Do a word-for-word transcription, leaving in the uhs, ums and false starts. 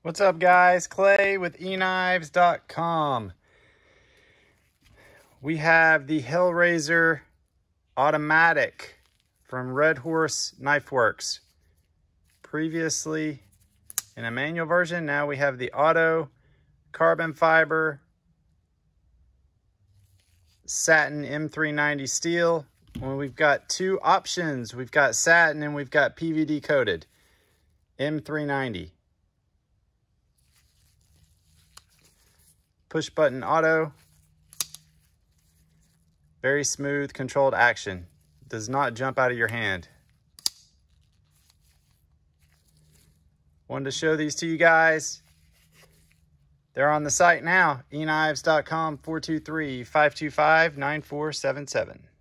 What's up, guys? Clay with E knives dot com. We have the Hellraiser Automatic from Red Horse Knife Works. Previously in a manual version, now we have the auto carbon fiber satin M three ninety steel. Well, we've got two options. We've got satin and we've got P V D coated M three ninety. Push button auto. Very smooth, controlled action. Does not jump out of your hand. Wanted to show these to you guys. They're on the site now. E knives dot com, four two three, five two five, nine four seven seven.